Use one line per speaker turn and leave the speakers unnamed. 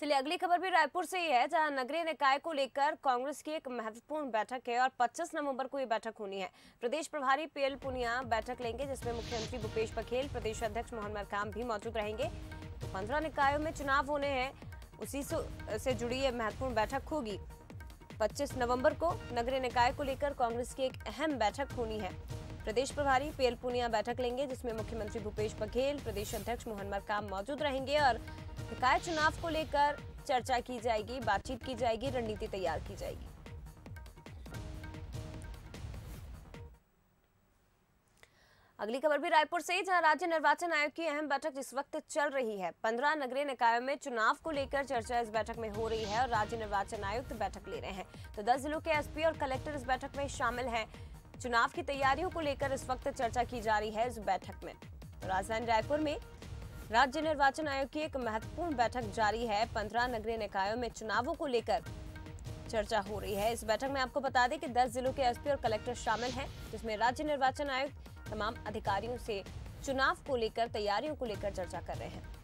चलिए अगली खबर भी रायपुर से ही है, जहां नगरीय निकाय को लेकर कांग्रेस की एक महत्वपूर्ण बैठक है और 25 नवंबर को ये बैठक होनी है। प्रदेश प्रभारी पीएल पुनिया बैठक लेंगे, जिसमें मुख्यमंत्री भूपेश बघेल, प्रदेश अध्यक्ष मोहन मरकाम भी मौजूद रहेंगे। तो 15 निकायों में चुनाव होने हैं, उसी से जुड़ी ये महत्वपूर्ण बैठक होगी। 25 नवंबर को नगरीय निकाय को लेकर कांग्रेस की एक अहम बैठक होनी है। प्रदेश प्रभारी पीएल पुनिया बैठक लेंगे, जिसमें मुख्यमंत्री भूपेश बघेल, प्रदेश अध्यक्ष मोहन मरकाम मौजूद रहेंगे और निकाय चुनाव को लेकर चर्चा की जाएगी, बातचीत की जाएगी, रणनीति तैयार की जाएगी। अगली खबर भी रायपुर से, जहां राज्य निर्वाचन आयोग की अहम बैठक इस वक्त चल रही है। 15 नगरीय निकायों में चुनाव को लेकर चर्चा इस बैठक में हो रही है और राज्य निर्वाचन आयुक्त बैठक ले रहे हैं। तो 10 जिलों के एसपी और कलेक्टर इस बैठक में शामिल हैं। चुनाव की तैयारियों को लेकर इस वक्त चर्चा की जा रही है इस बैठक में। तो राजधानी रायपुर में राज्य निर्वाचन आयोग की एक महत्वपूर्ण बैठक जारी है। 15 नगरीय निकायों में चुनावों को लेकर चर्चा हो रही है। इस बैठक में आपको बता दें कि 10 जिलों के एसपी और कलेक्टर शामिल हैं, जिसमें राज्य निर्वाचन आयोग तमाम अधिकारियों से चुनाव को लेकर, तैयारियों को लेकर चर्चा कर रहे हैं।